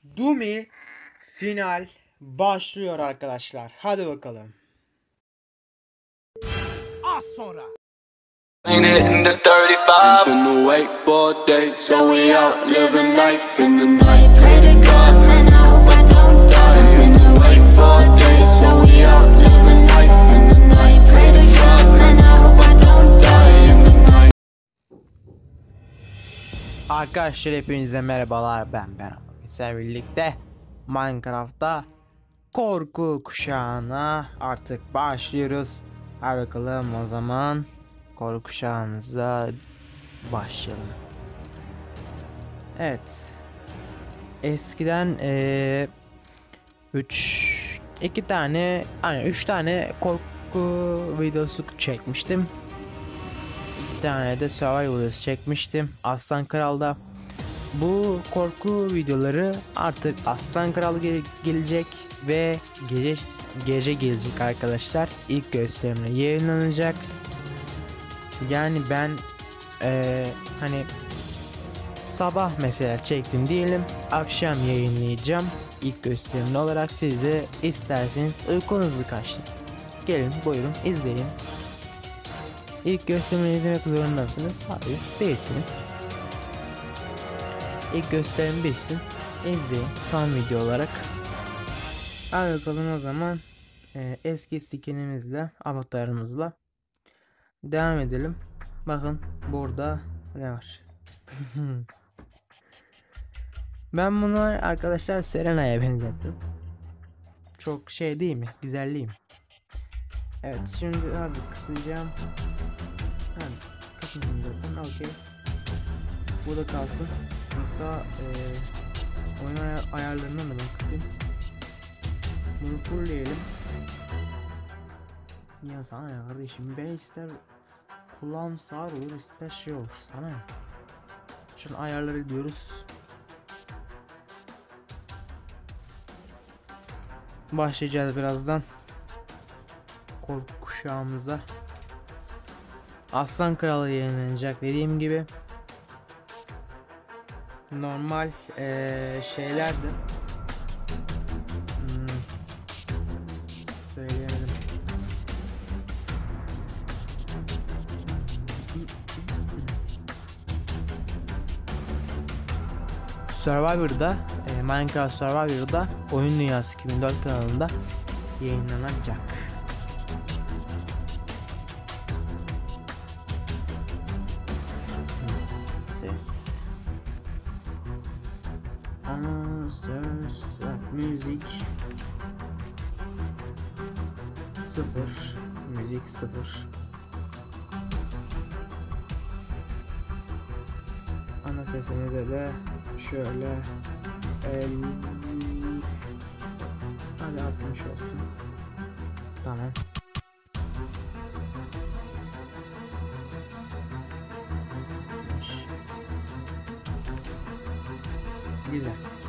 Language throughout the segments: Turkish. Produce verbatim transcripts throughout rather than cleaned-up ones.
Dumi final başlıyor arkadaşlar. Hadi bakalım. Az sonra. Ain't it in the thirty-five? In the wakeboard days, so we out living life in the night. Pray to God, man, I hope I don't die. In the wakeboard days, so we out living life in the night. Pray to God, man, I hope I don't die in the night. Arkadaşlar hepinize merhabalar, ben Ben Sizlerle birlikte Minecraft'ta korku kuşağına artık başlıyoruz. Hadi bakalım o zaman korku kuşağımıza başlayalım. Evet. Eskiden ee, üç iki tane hani üç tane korku videosu çekmiştim. İki tane de survival videosu çekmiştim Aslan Kral'da. Bu korku videoları artık Aslan Kral gel gelecek ve gece gece gelecek arkadaşlar. İlk gösterimle yayınlanacak. Yani ben ee, hani sabah mesela çektim diyelim, akşam yayınlayacağım ilk gösterimli olarak. Size isterseniz uykunuzu kaçtı, gelin buyurun izleyin. İlk gösterimini izlemek zorunda mısınız? Hayır, değilsiniz. İlk gösterim bitsin, izleyin tam video olarak. Hadi bakalım o zaman e, eski skinimizle, avatarımızla devam edelim. Bakın burada ne var? Ben bunu arkadaşlar Serena'ya benzettim. Çok şey değil mi? Güzel değil mi? Evet, şimdi azıcık kısacağım. Yani kısmayayım zaten. Okey. Bu da kalsın. Hatta e, oyun ay ayarlarından da ben kısayım. Bunu fullleyelim. Ya sana ya kardeşim, ben ister kulağım sağır olur, ister şey olur sana. Şimdi ayarları diyoruz. Başlayacağız birazdan korku kuşağımıza. Aslan Kralı yayınlanacak dediğim gibi. Normal ee, şeylerdi. Hmm. Söyleyemedim. Survivor'da e, Minecraft Survivor'da Oyun Dünyası iki bin dört kanalında yayınlanacak. Ses. Aa, ses, müzik sıfır, müzik sıfır. Ana sesinize de şöyle elli, hadi altmış olsun. Tamam. Güzel.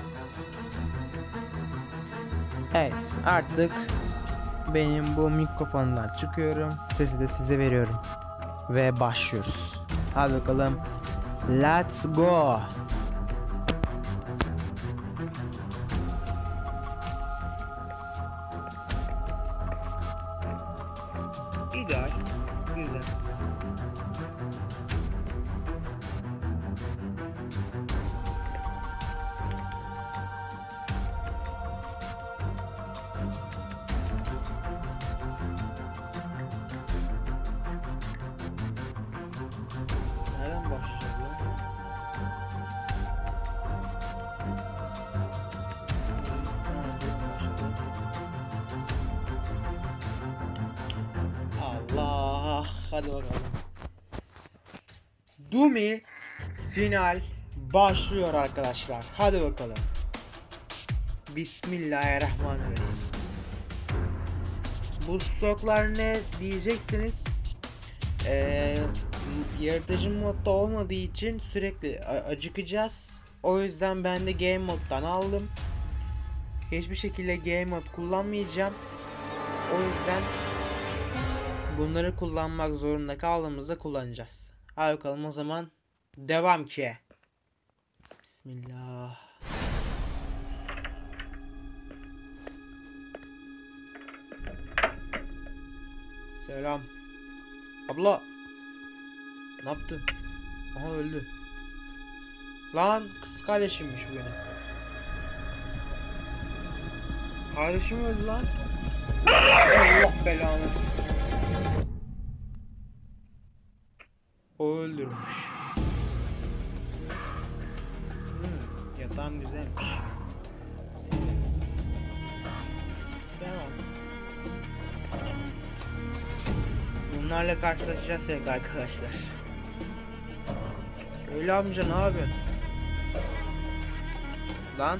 Evet, artık benim bu mikrofondan çıkıyorum. Sesi de size veriyorum. Ve başlıyoruz. Hadi bakalım. Let's go. İdeal. Güzel. Nereden başlıyor lan? Allah, hadi bakalım. Dumi final başlıyor arkadaşlar. Hadi bakalım. Bismillahirrahmanirrahim. Bu stoklar ne diyeceksiniz? Ee, yaratıcı modda olmadığı için sürekli acıkacağız. O yüzden ben de game moddan aldım. Hiçbir şekilde game mod kullanmayacağım. O yüzden bunları kullanmak zorunda kaldığımızda kullanacağız. Hadi bakalım o zaman devam ki. Bismillah. Selam. Abla. Ne yaptın? Aha öldü. Lan kız kardeşimmiş bu benim. Kardeşim öldü lan. Allah belanı. O öldürmüş. Hmm, yatağım güzelmiş. Senin. Devam. Bunlarla karşılaşacağız sevgili arkadaşlar. Köylü amca ne yapıyorsun? Lan.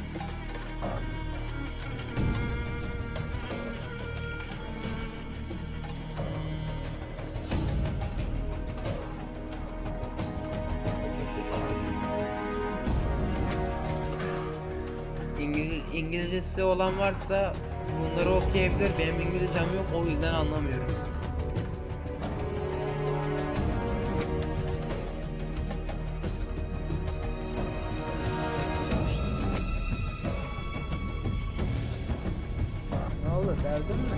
İngiliz İngilizcesi olan varsa bunları okuyabilir. Benim İngilizcem yok, o yüzden anlamıyorum. Ne oldu, serdin mi?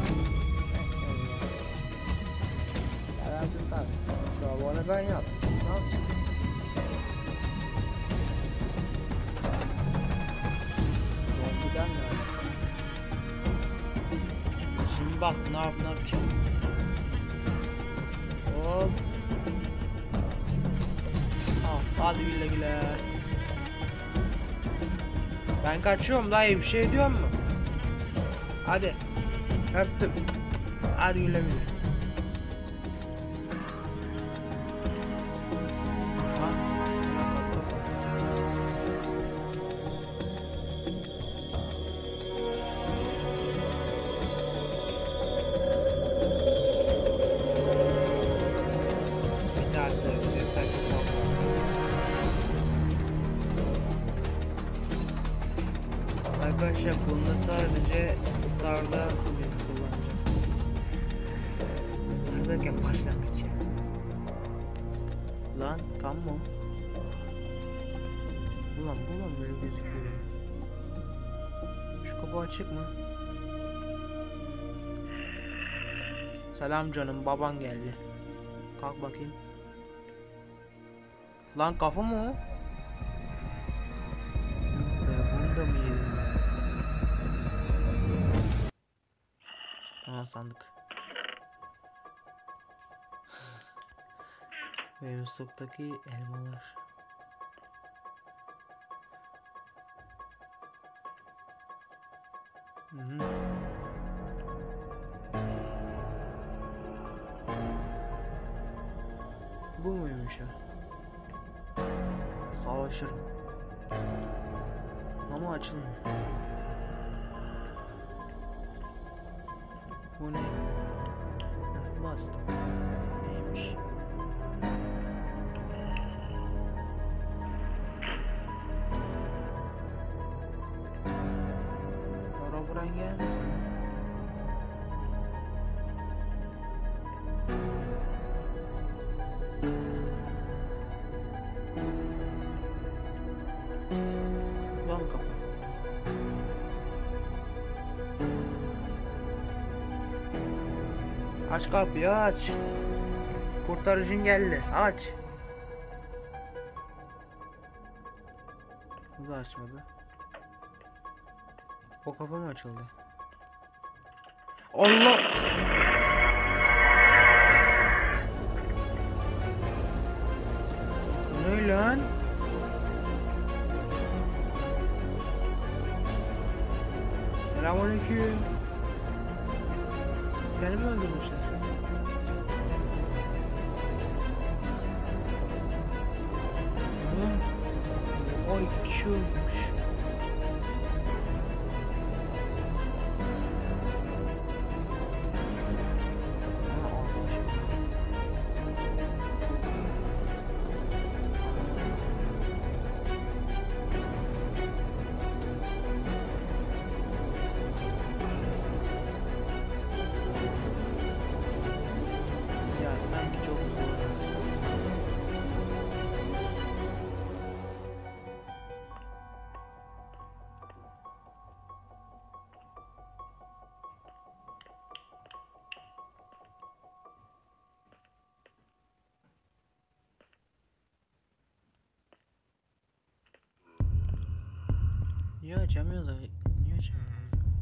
Serersin tabi. Şu abone ben yaptım. Ne yapacağım? Zombiden mi? Şimdi bak ne yap ne yapacağım. Hop. Ah, hadi güle güle. Ben kaçıyorum dayı, bir şey diyor mu? Hadi. Öptüm. Hadi güle güle. Ha? Bir daha da ses açıp arkadaşlar bunda sadece Star'da biz kullanacağız. Star derken başlangıç yani. Lan kan mı? Ulan bu lan böyle gözüküyor. Şu kapı açık mı? Selam canım, baban geldi. Kalk bakayım. Lan kafa mı o? Bunu da mı yedim? Aa, sandık. Ve muslaktaki elmalar. Hı -hı. Bu muymuş ya? Savaşırım. Ama açılmıyor. Bu ne? Heh, bastım. Neymiş? Araburan gelmesin. Lan kapı. Aç kapıyı, aç. Kurtarıcın geldi, aç. Bu da açmadı. O kapı mı açıldı? Allah! Ne lan? Selamünaleyküm. Seni mi öldürmüşler? O iki kişi ölmüş. Aa, asmış. Ya sanki çok zor. Niye açamıyoruz abi? Niye açamıyoruz?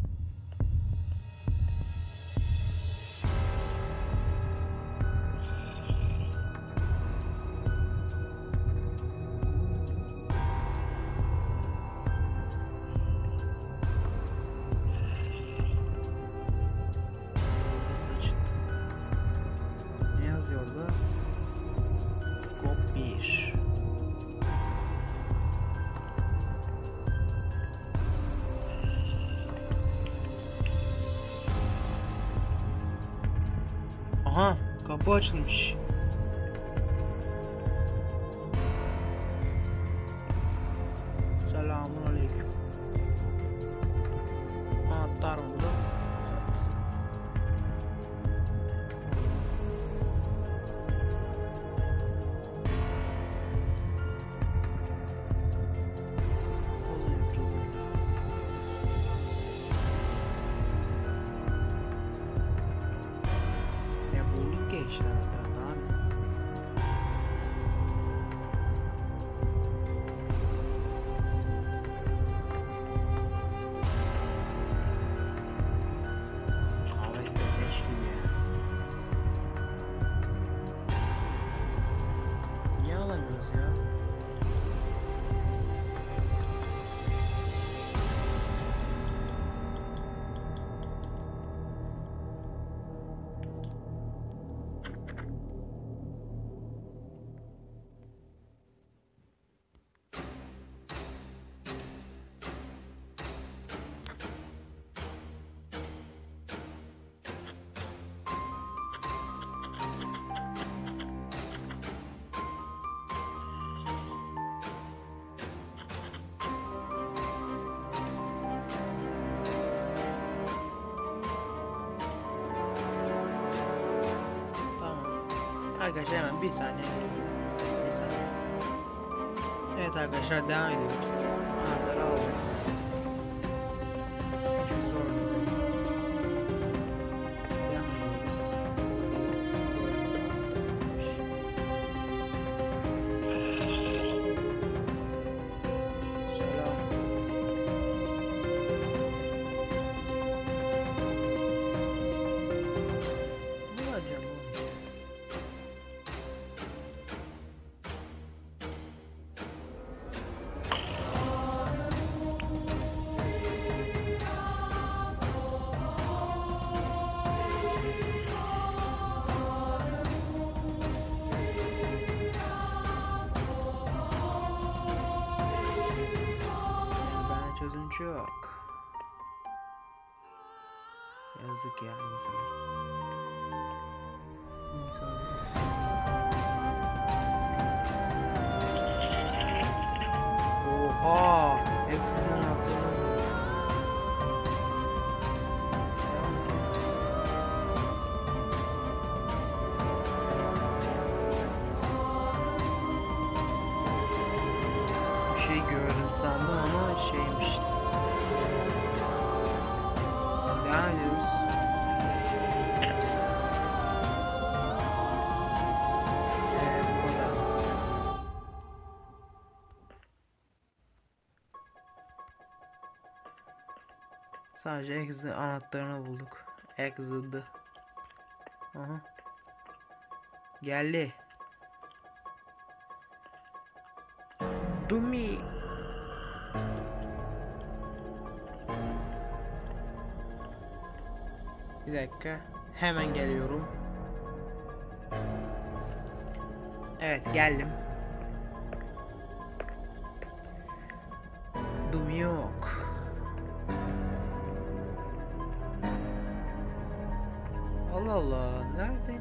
Ne yazıyordu? Scope bir. Aha, kapı açılmış. Selamünaleyküm. Anahtar mı bu? Evet. Ya bulduk ya işte anahtarı, daha ne? Haveste leş gibi ya. Niye alamıyoruz ya? Arkadaşlar hemen bir saniye geliyorum. Bir saniye. Evet arkadaşlar devam ediyoruz. Anahtarı aldım. Hiçbir sorun yok. Devam ediyoruz. Selam. Ne alacağım oğlum? Ben çözümcü yok. Yazık ya insana. İnsan. Oha! Hepsinin altına. Bir şey gördüm sandım ama şeymiş. Devam ediyoruz. Ee, bu kadar. Sadece exit anahtarını bulduk. Exit'ı. Aha. Geldi. Dumi. Bir dakika. Hemen geliyorum. Evet geldim. Dumi yok. Allah Allah. Nerede?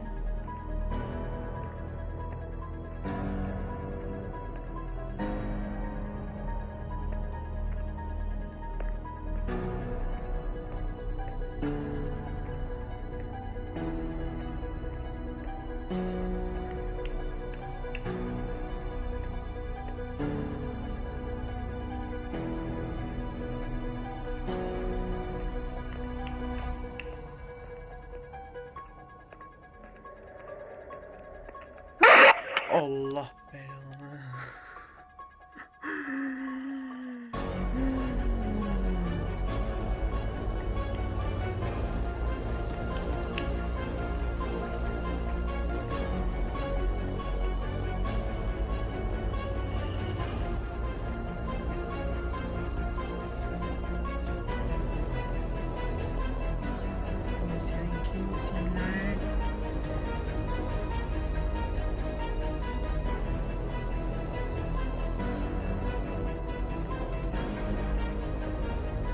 Allah belanı.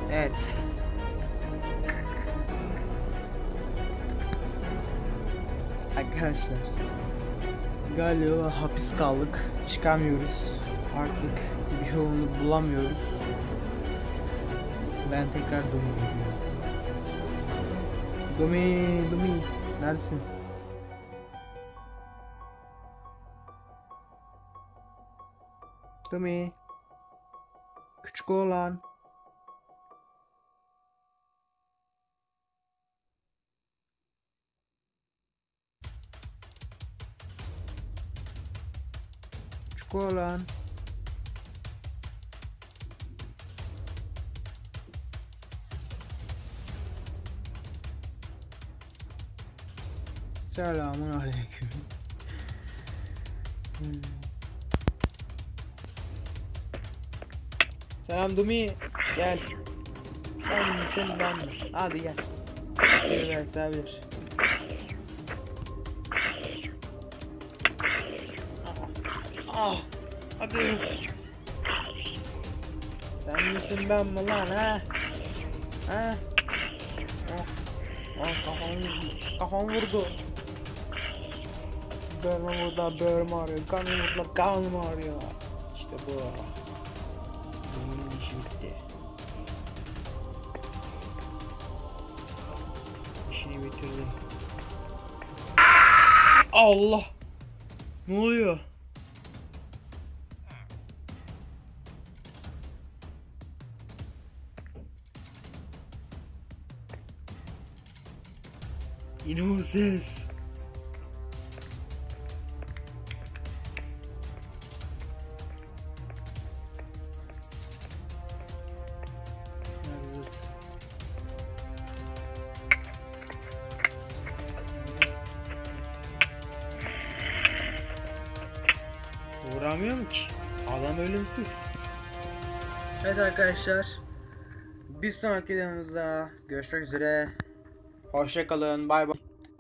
Evet. Arkadaşlar, galiba hapis kaldık. Çıkamıyoruz. Artık bir yolunu bulamıyoruz. Ben tekrar Domi'ye gidiyorum. Domi, Domi, neredesin? Domi. Küçük oğlan. Küçük oğlan. Selamun aleyküm. Hmm. Selam Dumi, gel. Sen misin ben mi? Hadi gel. Bir verse bir. Ah, hadi. Sen misin ben mi lan ha? Ha? Oh, oh kafam, kafam vurdu. Bölüm burada, bölüm ağrıyor. Kanım burada, kanım ağrıyor. İşte bu. Benim işi bitti. İşini bitirdim. Allah! Ne oluyor? Yine o ses. Vuramıyorum ki. Adam ölümsüz. Evet arkadaşlar. Bir sonraki videomuzda görüşmek üzere. Hoşça kalın. Bay bay.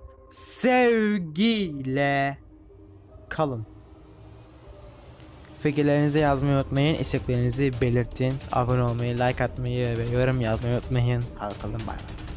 Sevgiyle kalın. Fikirlerinizi yazmayı unutmayın. İsteklerinizi belirtin. Abone olmayı, like atmayı ve yorum yazmayı unutmayın. Hadi kalın. Bay bay.